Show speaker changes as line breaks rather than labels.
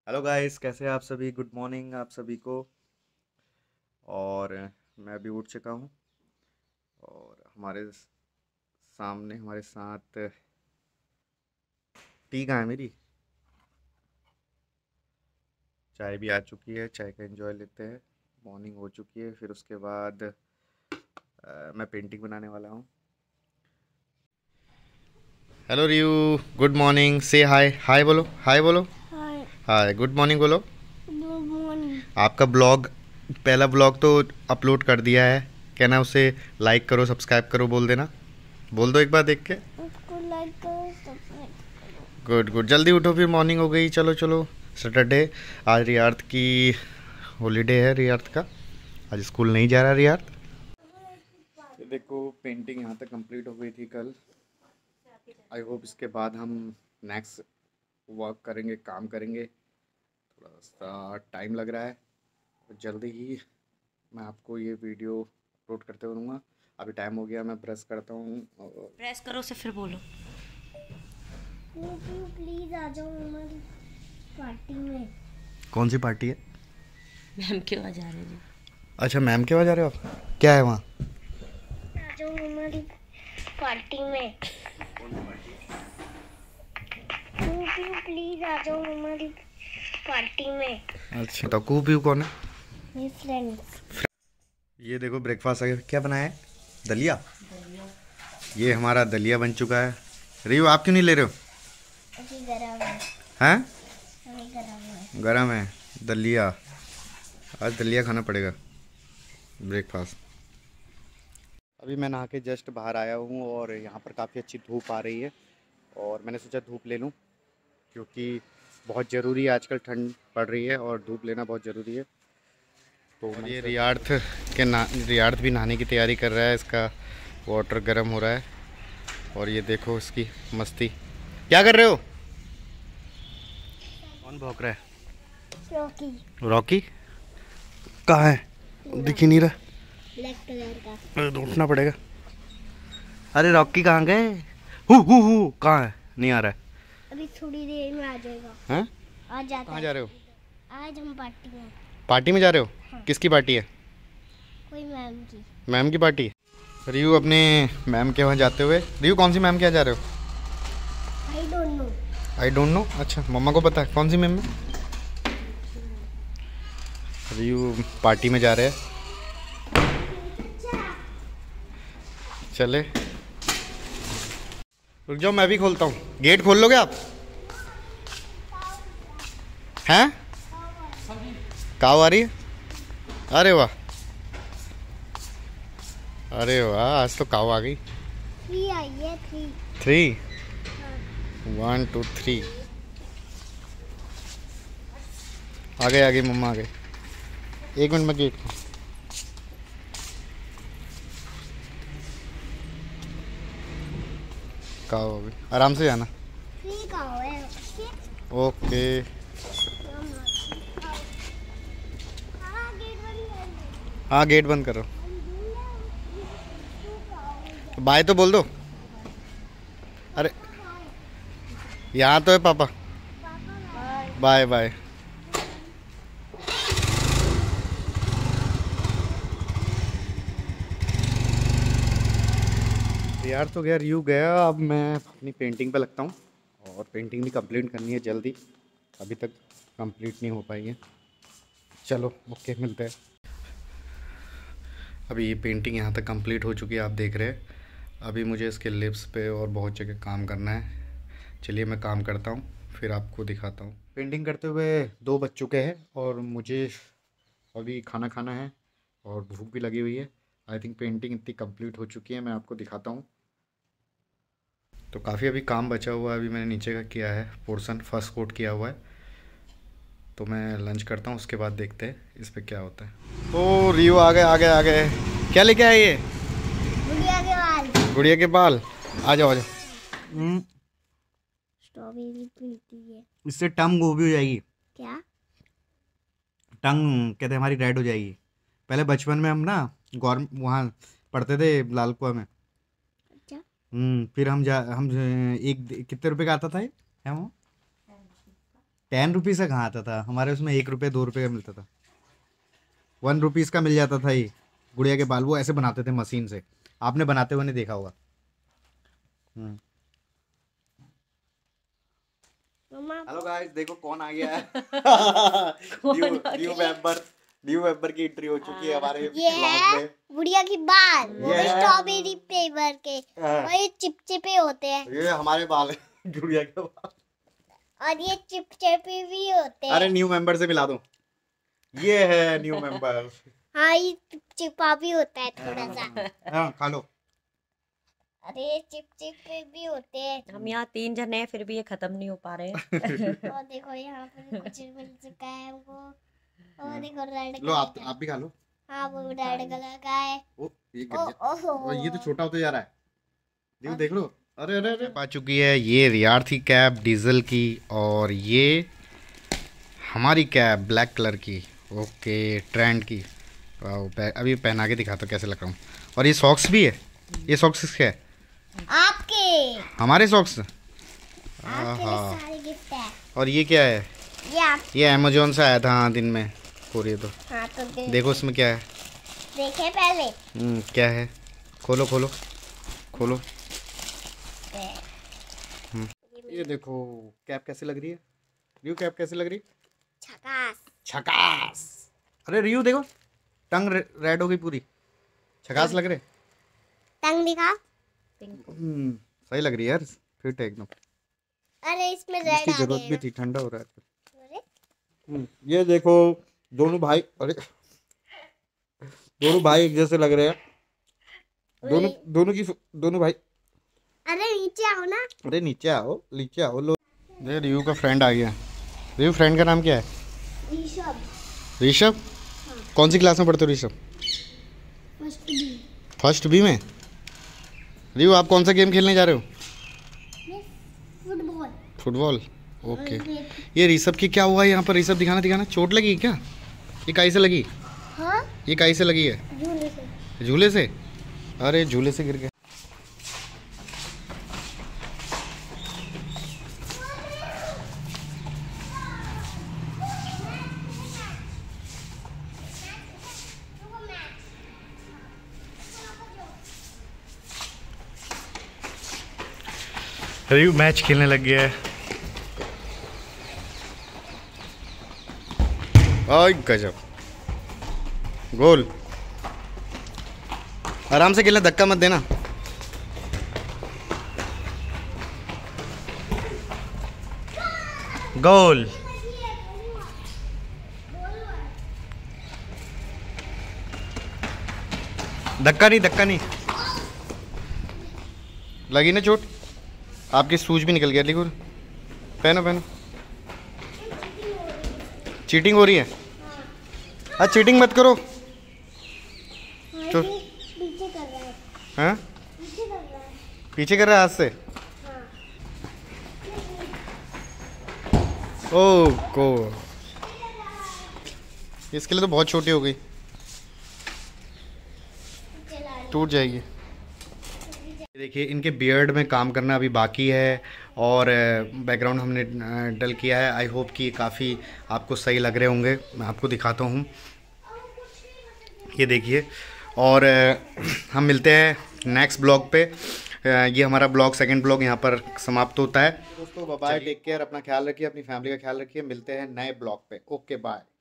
Hello guys, कैसे हैं आप सभी। गुड मॉर्निंग आप सभी को। और मैं अभी उठ चुका हूँ और सामने हमारे साथ टी कहाँ है मेरी। चाय भी आ चुकी है, चाय का एंजॉय लेते हैं। मॉर्निंग हो चुकी है, फिर उसके बाद मैं पेंटिंग बनाने वाला हूँ। हेलो रियू, गुड मॉर्निंग। से हाय हाय बोलो, हाय बोलो।
हाय
हाय, गुड मॉर्निंग बोलो।
Good morning.
आपका ब्लॉग, पहला ब्लॉग तो अपलोड कर दिया है। कहना उसे लाइक करो, सब्सक्राइब करो, बोल देना। बोल दो एक बार देख के।
उसको लाइक करो, सब्सक्राइब करो।
गुड गुड, जल्दी उठो, फिर मॉर्निंग हो गई। चलो चलो, सैटरडे। आज रियार्थ की हॉलीडे है, रियार्थ का। आज स्कूल नहीं जा रहा रियार्थ। ये देखो, पेंटिंग यहाँ तक कंप्लीट हो गई थी कल। आई होप इसके बाद हम नेक्स्ट वर्क करेंगे, काम करेंगे। थोड़ा सा टाइम लग रहा है, जल्दी ही मैं आपको ये वीडियो अपलोड करते रहूँगा। अभी टाइम हो गया, मैं ब्रश करता हूँ।
प्रेस करो से फिर बोलो।
प्लीज आ जाओ हमारी पार्टी में।
कौन सी पार्टी है?
मैम क्यों आ जा रहे जी?
अच्छा, मैम के वहाँ जा रहे हो आप? क्या है वहाँ?
आ जाओ हमारी पार्टी में। प्लीज आ जाओ हमारी पार्टी में।
अच्छा, तो कूपी कौन है?
मेरे फ्रेंड्स।
ये देखो, ब्रेकफास्ट आ गया। क्या बनाया है? दलिया। ये हमारा दलिया बन चुका है। रियू, आप क्यों नहीं ले रहे हो?
अभी गरम है।
हैं?
अभी गरम है।
गरम है दलिया। आज दलिया खाना पड़ेगा ब्रेकफास्ट। अभी मैं नहा के जस्ट बाहर आया हूँ और यहाँ पर काफ़ी अच्छी धूप आ रही है और मैंने सोचा धूप ले लूँ, क्योंकि बहुत ज़रूरी है। आजकल ठंड पड़ रही है और धूप लेना बहुत ज़रूरी है। तो ये रियार्थ भी नहाने की तैयारी कर रहा है। इसका वाटर गर्म हो रहा है और ये देखो इसकी मस्ती। क्या कर रहे हो? कौन भौंक रहा है?
रॉकी।
रॉकी कहाँ है? दिख ही नहीं रहा।
ब्लैक कलर का।
अरे ढूंढना पड़ेगा। अरे रॉकी कहाँ गए? हु कहाँ है? नहीं आ रहा है।
अभी थोड़ी देर में आ जाएगा।
हैं?
आ जाता
कहाँ
है।
जा रहे हो?
आज हम पार्टी में।
पार्टी में जा रहे हो?
हाँ।
किसकी पार्टी है?
कोई मैम की।
मैम की पार्टी। रियू अपने मैम के वहाँ जाते हुए। रियू, कौन सी मैम के यहाँ जा रहे हो?
I don't know.
I don't know. अच्छा, मम्मा को पता है कौन सी मैम है। रियू पार्टी में जा रहे हैं। चले, रुक जाओ, मैं भी खोलता हूँ। गेट खोल लोगे आप? हैं? काव आ रही है? अरे वाह, अरे वाह, आज तो काव आ गई।
3 आई है। 3।
3, 1 2 3। आ गए आ गए, मम्मा आ गए। 1 मिनट में गेट खोल। काव आ गई, आराम से जाना।
3 का है।
ओके। हाँ, गेट बंद करो। बाय तो बोल दो। अरे यहाँ तो है पापा। Bye bye. यार तो गया, रियू गया। अब मैं अपनी पेंटिंग पे लगता हूँ और पेंटिंग भी कंप्लीट करनी है जल्दी। अभी तक कंप्लीट नहीं हो पाई है। चलो ओके, मिलते हैं। अभी ये पेंटिंग यहाँ तक कंप्लीट हो चुकी है, आप देख रहे हैं। अभी मुझे इसके लिप्स पे और बहुत जगह काम करना है। चलिए मैं काम करता हूँ, फिर आपको दिखाता हूँ। पेंटिंग करते हुए 2 बज चुके हैं और मुझे अभी खाना खाना है और भूख भी लगी हुई है। आई थिंक पेंटिंग इतनी कंप्लीट हो चुकी है, मैं आपको दिखाता हूँ। तो काफ़ी अभी काम बचा हुआ है। अभी मैंने नीचे का किया है पोर्शन, फर्स्ट कोट किया हुआ है। तो मैं लंच करता हूँ, उसके बाद देखते हैं इस पर क्या होता है। ओ रियू आ गए आ गए आ गए। क्या लेके आए ये?
गुड़िया के बाल।
गुड़िया के बाल। आ जाओ आ जाओ।
स्ट्रॉबेरी पीती है।
इससे टंग गोभी हो जाएगी।
क्या?
टंग कहते हमारी रेड हो जाएगी। पहले बचपन में हम ना गौर वहाँ पढ़ते थे लाल कुआं में।
अच्छा।
फिर हम एक कितने रुपए का आता था ये? है वो 10 रुपीज़ का कहाँ आता था हमारे उसमें, 1 रुपये 2 रुपये का मिलता था। 1 रुपीज़ का मिल जाता था ये गुड़िया के बाल। वो ऐसे बनाते थे मशीन से, आपने बनाते हुए नहीं देखा होगा।
मम्मा
हेलो गाइस, देखो कौन आ गया है। न्यू मेंबर की एंट्री हो चुकी है हमारे
ये
ब्लॉग
है
में।
गुड़िया की बाल, वो
ये
भी
है-
स्ट्रॉबेरी फ्लेवर के,
हाँ।
और ये चिपचिपे होते हैं,
ये हमारे बाल है गुड़िया के बाल।
और ये चिपचिपे भी होते हैं।
अरे न्यू मेंबर से मिला दो, ये है न्यू मेंबर।
हाँ, ये चिपचिपा भी होता है थोड़ा सा।
हाँ खा लो।
अरे ये चिपचिपे भी होते हैं।
हम यहाँ 3 जने हैं फिर भी ये खत्म नहीं हो पा रहे हैं।
और देखो यहाँ पर कुछ मिल चुका है हमको, और देखो रेड
लो आप भी खा लो।
हाँ, वो रेड कलर का है।
ओ ये गिर
ओ
गया।
ओहो,
और ये तो छोटा होता जा रहा है, देखो देख लो। अरे अरे अरे पा चुकी है ये रियार थी कैब डीजल की, और ये हमारी कैब ब्लैक कलर की, ओके ट्रेंड की। अभी पहना के दिखाता हूँ कैसे लग रहा हूँ। और ये सॉक्स भी है, ये सॉक्स किसके है?
आपके
हमारे सॉक्स।
आपके लिए सारे गिफ्ट है।
और ये क्या है?
ये आप
ये अमेजोन से आया था हाँ दिन में पूरी। तो
हाँ तो
देखो इसमें क्या है।
देखे पहले।
क्या है? खोलो खोलो खोलो। ये देखो कैप कैसे लग रही है रियू, कैप कैसे लग रही?
झकास।
छकास। अरे रियू देखो टंग रेड हो गई पूरी, छकास लग रहे।
टंग दिखा।
सही लग रही है यार, फिट है एकदम।
अरे इसमें रेड
इसकी
आ
जरूरत
गया
भी
ना।
थी, ठंडा हो रहा है।
अरे
ये देखो दोनों भाई, अरे दोनों भाई एक जैसे लग रहे हैं। दोनों भाई।
अरे नीचे आओ ना।
अरे नीचे आओ लो। ये रियू का फ्रेंड आ गया। रियू फ्रेंड का नाम क्या है?
ऋषभ।
ऋषभ। कौन सी क्लास में पढ़ते हो ऋषभ? फर्स्ट बी में। रियू आप कौन सा गेम खेलने जा रहे हो?
फुटबॉल।
Football, okay. ये ऋषभ की क्या हुआ यहाँ पर? ऋषभ दिखाना चोट लगी क्या? ये काई से लगी?
हाँ,
ये काई से लगी है?
झूले से।
झूले से? अरे झूले से गिर गया। रियू मैच खेलने लग गया है। ओए गजब, गोल। आराम से खेलना, धक्का मत देना। गोल। धक्का नहीं लगी ना चोट? आपकी सूज भी निकल गया। लिखो, पहनो। चीटिंग हो रही है? हाँ चीटिंग मत करो।
पीछे कर रहा है।
हाँ
पीछे कर रहा है।
पीछे कर रहा है हाथ से। ओ को इसके लिए तो बहुत छोटी हो गई, टूट जाएगी। देखिए इनके बियर्ड में काम करना अभी बाकी है, और बैकग्राउंड हमने डल किया है। आई होप कि काफ़ी आपको सही लग रहे होंगे। मैं आपको दिखाता हूँ, ये देखिए। और हम मिलते हैं नेक्स्ट ब्लॉग पे। ये हमारा ब्लॉग, सेकंड ब्लॉग यहाँ पर समाप्त होता है। दोस्तों बाय, टेक केयर, अपना ख्याल रखिए, अपनी फैमिली का ख्याल रखिए। मिलते हैं नए ब्लॉग पे। Okay bye.